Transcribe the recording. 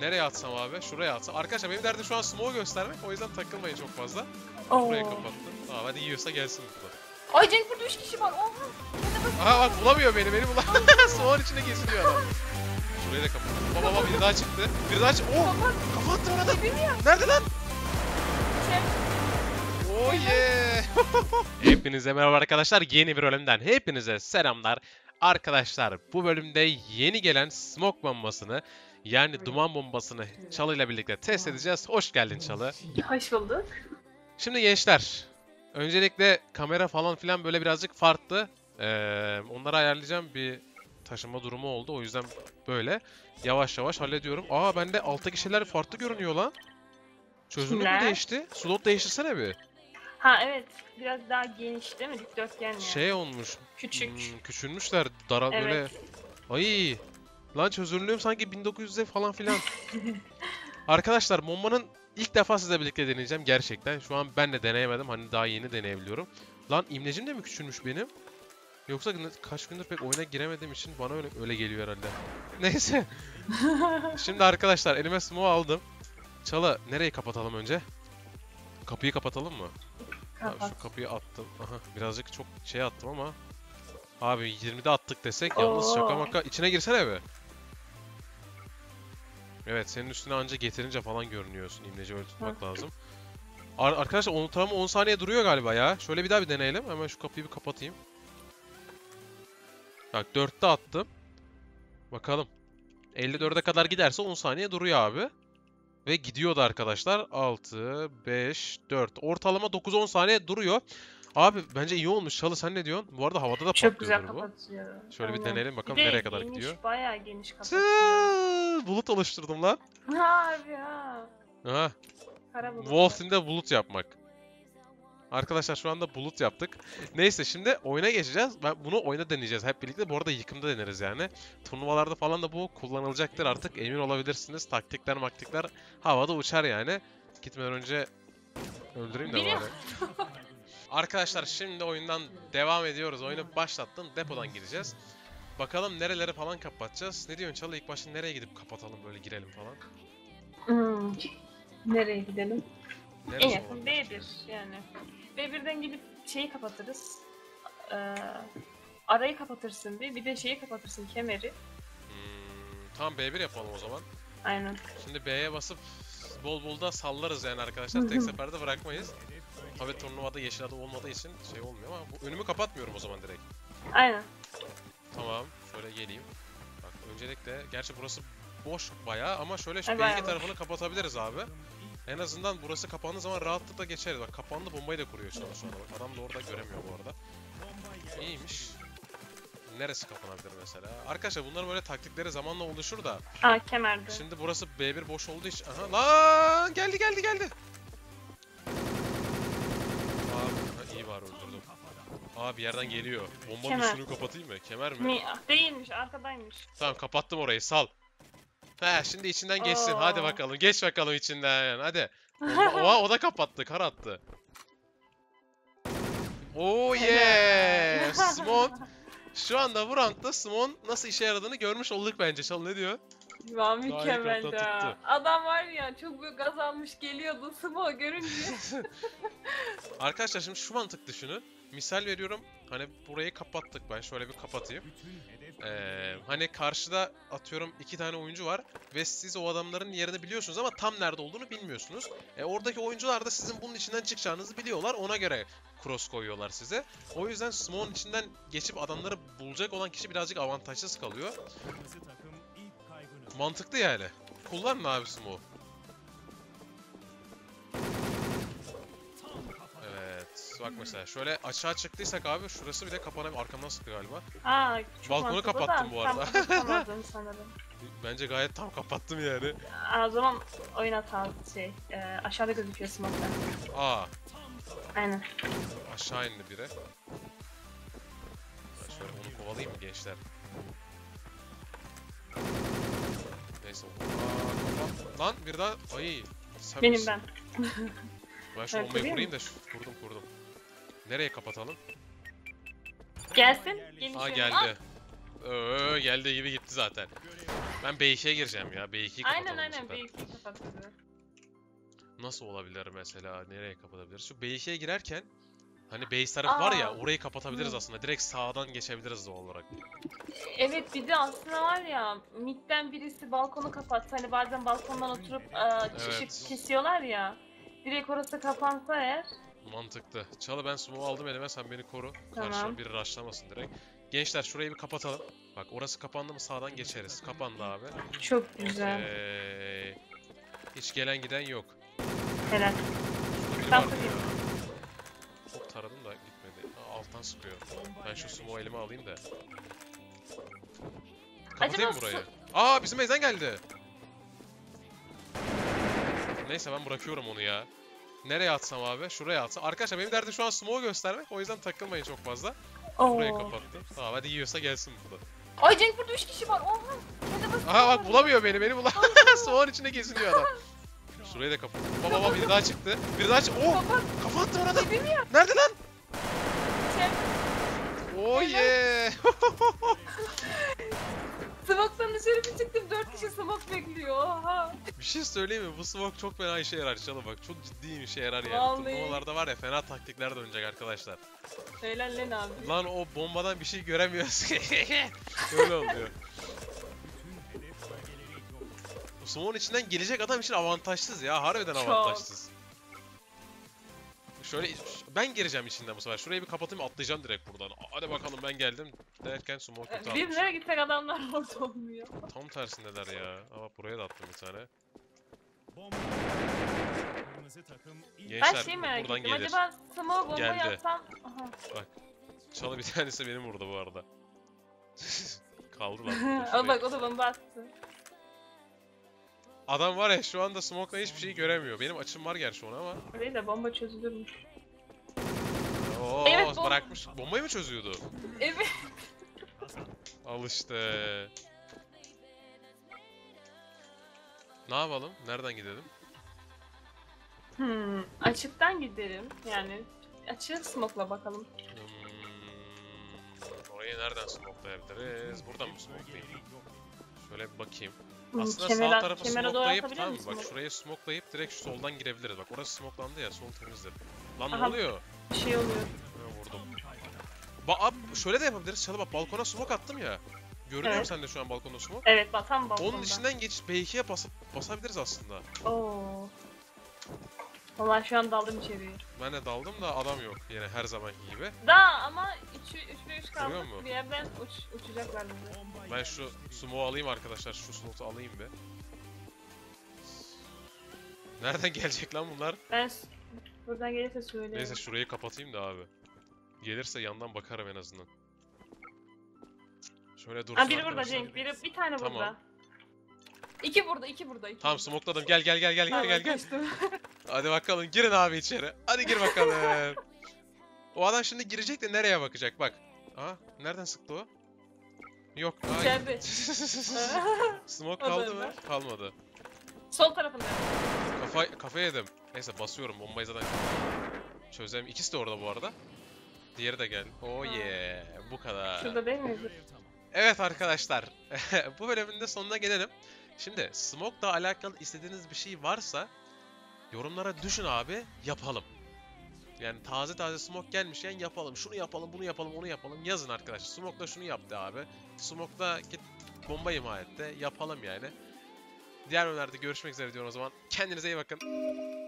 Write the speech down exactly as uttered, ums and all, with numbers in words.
Nereye atsam abi? Şuraya atsam. Arkadaşlar benim derdim şu an smoke göstermek. O yüzden takılmayın çok fazla. Oo. Burayı kapattım. Tamam hadi yiyorsa gelsin burada. Ay Cenk burada üç kişi var. Oha. Aha bak bulamıyor beni. Beni bulamıyor. Smoke'un içine geziniyor adam. Şurayı da kapattım. Baba baba biri daha çıktı. Biri daha çıktı. Oh! Kafa attım adam. Nerede lan? Oh yeah! Hepinize merhaba arkadaşlar. Yeni bir bölümden hepinize selamlar. Arkadaşlar bu bölümde yeni gelen smoke bombasını yani duman bombasını Çalı ile birlikte test edeceğiz. Hoş geldin Çalı. Hoş bulduk. Şimdi gençler, öncelikle kamera falan filan böyle birazcık farklı. Ee, onları ayarlayacağım, bir taşıma durumu oldu. O yüzden böyle yavaş yavaş hallediyorum. Aa bende alttaki şeyler farklı görünüyor lan. Çözünürlük mü değişti? Slot değiştirsene bir. Ha evet, biraz daha geniş değil mi? Dikdörtgen yani. Şey olmuş. Küçük. Hmm, küçülmüşler. Dara Evet. böyle. Ay. Lan çözünürlüğüm sanki bin dokuz yüzde falan filan. Arkadaşlar bombanın ilk defa sizle birlikte deneyeceğim gerçekten. Şu an ben de deneyemedim. Hani daha yeni deneyebiliyorum. Lan imlecim de mi küçülmüş benim? Yoksa kaç gündür pek oyuna giremediğim için bana öyle, öyle geliyor herhalde. Neyse. Şimdi arkadaşlar elime smoke aldım. Çalı nereyi kapatalım önce? Kapıyı kapatalım mı? Kapat. Abi şu kapıyı attım. Aha, birazcık çok şey attım ama. Abi yirmide attık desek yalnız Oo. şaka maka içine girsene be. Evet senin üstüne anca getirince falan görünüyorsun. İmleci öyle tutmak lazım. Ar arkadaşlar ortalama on saniye duruyor galiba ya. Şöyle bir daha bir deneyelim. Hemen şu kapıyı bir kapatayım. Bak dörtte attım. Bakalım. elli dörde kadar giderse on saniye duruyor abi. Ve gidiyordu arkadaşlar. altı, beş, dört. Ortalama dokuz on saniye duruyor. Abi bence iyi olmuş. Çalı sen ne diyorsun? Bu arada havada da Çok güzel patlıyordur bu. kapatıyor. Şöyle bir Aynen. deneyelim bakalım Bir de nereye kadar geniş, gidiyor. bayağı geniş kapatıyor. Tıı, bulut oluşturdum lan. Harbi ha. Aha. Kara bulut. Wolf'inde bulut yapmak. Arkadaşlar şu anda bulut yaptık. Neyse şimdi oyuna geçeceğiz. Ben bunu oyuna deneyeceğiz hep birlikte. Bu arada yıkımda deneriz yani. Turnuvalarda falan da bu kullanılacaktır artık. Emin olabilirsiniz. Taktikler maktikler havada uçar yani. Gitmeden önce öldüreyim de Biri- bari. Arkadaşlar şimdi oyundan devam ediyoruz. Oyunu başlattım. Depodan gireceğiz. Bakalım nereleri falan kapatacağız. Ne diyorsun Çalı? İlk başta nereye gidip kapatalım böyle girelim falan. Hmm. Nereye gidelim? Neresi En yakın olabilir? B bir yani. B birden gidip şeyi kapatırız. Ee, arayı kapatırsın bir. Bir de şeyi kapatırsın, kemeri. Hmm, tamam B bir yapalım o zaman. Aynen. Şimdi B'ye basıp bol bol da sallarız yani arkadaşlar. Tek seferde bırakmayız. Tabii turnuvada yeşil adı olmadığı için şey olmuyor ama bu önümü kapatmıyorum o zaman direkt. Aynen. Tamam, şöyle geleyim. Bak öncelikle gerçi burası boş bayağı ama şöyle şu Ay, B bayağı iki boş. tarafını kapatabiliriz abi. En azından burası kapandığı zaman rahatlıkla geçeriz. Bak kapandı bombayı da kuruyor şu an sonra. Bak adam da orada göremiyor bu arada. İyiymiş. Neresi kapanabilir mesela? Arkadaşlar bunların böyle taktikleri zamanla oluşur da. Aa, kemerde. Şimdi burası B bir boş olduğu için... Aha lan geldi geldi geldi. Abi ha, iyi var öldürdüm. Abi bir yerden geliyor. Bombanın Kemer. üstünü kapatayım mı? Kemer mi? Mi? Ah, değilmiş, arkadaymış. Tamam kapattım orayı sal. He şimdi içinden geçsin. Hadi Oo. bakalım. Geç bakalım içinden. Hadi. Bomba... Oha o da kapattı. Kar attı. Oh yeah! Smon. Şu anda bu roundda Smon nasıl işe yaradığını görmüş olduk bence. Çal ne diyor? Ya mükemmel yukarıda ya. tuttu. Adam var ya, çok büyük gaz almış geliyordu Smo görünce. Arkadaşlar şimdi şu mantık düşünün. Misal veriyorum. Hani burayı kapattık. Ben şöyle bir kapatayım. Ee, hani karşıda atıyorum iki tane oyuncu var ve siz o adamların yerini biliyorsunuz ama tam nerede olduğunu bilmiyorsunuz. E, oradaki oyuncular da sizin bunun içinden çıkacağınızı biliyorlar. Ona göre cross koyuyorlar size. O yüzden smoke'un içinden geçip adamları bulacak olan kişi birazcık avantajsız kalıyor. Mantıklı yani. Kullanın abi smoke. Evet. Bak mesela şöyle aşağı çıktıysak abi şurası bir de kapanabilir. Arkamdan sıktı galiba. Aa, çok Balkonu mantıklı kapattım da, bu arada. Tam kapatamadın sanırım. Bence gayet tam kapattım yani. Aa, o zaman oyun hatası şey, e, aşağıda gözüküyor smoke'lar. Aa. Aynen. Aşağı indi biri. Ben şöyle onu kovalayayım mı gençler? Neyse. Aa, kapat. Lan bir daha. Ay. Sen Benim misin? ben. Ben şu Evet, bombayı kurayım kurayım mı? da şu, kurdum kurdum. Nereye kapatalım? Gelsin. Gelin Aa şöyle. geldi. Öö, geldi gibi gitti zaten. Ben B iki'ye gireceğim ya. B iki'yi kapatalım Aynen bu aynen sefer. B ikiyi kapatırız. Nasıl olabilir mesela? Nereye kapatabiliriz? Şu B iki'ye girerken hani base tarafı var ya, Aa. orayı kapatabiliriz Hı. aslında. Direkt sağdan geçebiliriz doğal olarak. Evet bir de aslında var ya midden birisi balkonu kapatsa hani bazen balkondan oturup e, ışık Evet. kesiyorlar ya. Direkt orası kapansa eğer. Mantıklı. Çalı, ben smoke aldım elime, sen beni koru. Tamam. Karşıma biri rushlamasın direkt. Gençler şurayı bir kapatalım. Bak orası kapandı mı sağdan geçeriz. Kapandı abi. Çok güzel. Okey. Hiç gelen giden yok. Helal. Şurada biri Ben vardı ya. kurayım. Çok taradım da gitmedi. Aa, alttan sıkıyor. Ben şu smoke elime alayım da. Kapatayım mı Acaba burayı? Aa, bizim Ezen geldi. Neyse ben bırakıyorum onu ya. Nereye atsam abi? Şuraya atsam. Arkadaşlar benim derdim şu an smoke göstermek. O yüzden takılmayın çok fazla. Burayı Oo. kapattım. Tamam, hadi yiyorsa gelsin burada. Ay Cenk burada üç kişi var. Oha. Hadi bas. Aha bak, bulamıyor beni. Beni bulamıyor. Smoke'un içinde geziniyor adam. Şurayı da kapat. Baba baba, biri daha çıktı. Biri daha çıktı. Oh! Kapat. Kafa attı orada. Gibi mi ya? Nerede lan? Sen Oh yeah! smoke'tan dışarı bir çıktım. Dört kişi smoke bekliyor. Oha. Bir şey söyleyeyim mi? Bu smoke çok fena işe yarar Çalı, bak. Çok ciddi işe yarar yani. Vallahi. Turnuvalarda var ya, fena taktikler dönecek arkadaşlar. Helal lan abi. Lan o bombadan bir şey göremiyoruz. Öyle oluyor. Bu smoke'un içinden gelecek adam için avantajsız ya. Harbiden Çok. avantajsız. Şöyle ben gireceğim içinden bu sefer. Şurayı bir kapatayım, atlayacağım direkt buradan. Hadi bakalım ben geldim derken smoke kötü Biz atmış. nereye gitsek adamlar orada olmuyor. Tam tersindeler ya. Ama buraya da attım bir tane. Ben Gençler şey merak buradan ettim. gelir. Acaba smoke bomba Geldi. yapsam... Aha. Çalı bir tanesi benim vurdu bu arada. Kaldı lan. burada Aa, şuraya. bak o da bomba attı. Adam var ya şu anda smoke'la hiçbir şey göremiyor. Benim açım var gerçi ona ama. Değil de bomba çözülürmüş. Oo, Evet, bom- bırakmış. Bombayı mı çözüyordu? Evet. Al işte. Ne yapalım? Nereden gidelim? Hmm, açıktan gidelim. Yani açık smoke'la bakalım. Hmm, orayı nereden smokelayabiliriz? Buradan mı smokelayayım? Şöyle bir bakayım. Hmm, Aslında kemere- sağ tarafı kemere doğru smokelayıp, atabilir tamam mı? misin Bak smoke? şurayı smokelayıp direkt şu soldan girebiliriz. Bak orası smokelandı ya, sol temizdir. Lan ne Aha. oluyor? Bir şey oluyor. Ha, vurdum. Ba ab şöyle de yapabiliriz. Çalı bak, balkona smoke attım ya. Görünüyor mu Evet. sende şu an balkonda smoke? Evet bak tam balkonda. Onun içinden geçip B iki'ye basıp basabiliriz aslında. Oo. Vallahi şu an daldım içeriye. Ben de daldım da adam yok yine her zamanki gibi. Daha ama üç ve üç Görüyor kaldık. musun? Bir yerden uç, uçacaklar bizi. Ben şu smoke'u alayım arkadaşlar. Şu slotu alayım be. Nereden gelecek lan bunlar? Ben s- buradan gelirse söyleyeyim. Neyse şurayı kapatayım da abi. Gelirse yandan bakarım en azından. Şöyle dursun Ha biri burada arkadaşlar. Cenk. Biri, bir tane Tamam. burada. İki burada, iki burada. Iki Tamam, burada. smokeladım. Gel gel gel gel gel Tamam, gel gel. kaçtım. Hadi bakalım, girin abi içeri. Hadi gir bakalım. O adam şimdi girecek de nereye bakacak bak. Aha, nereden sıktı o? Yok. Ay. İçeride. Smoke O da kaldı mı? var. Kalmadı. Sol tarafında. Kafa kafa yedim. Neyse basıyorum, bombayı zaten çözem. İkisi de orada bu arada. Diğeri de geldi. Oh Ha. yeah. Bu kadar. Şurada değil miydi? Evet arkadaşlar. Bu bölümün de sonuna gelelim. Şimdi Smoke'la alakalı istediğiniz bir şey varsa yorumlara düşün abi, yapalım. Yani taze taze smoke gelmişken yapalım. Şunu yapalım, bunu yapalım, onu yapalım. Yazın arkadaşlar. Smoke'la şunu yaptı abi. Smoke'la git bomba imha etti. Yapalım yani. Diğer bölümlerde görüşmek üzere diyorum o zaman. Kendinize iyi bakın.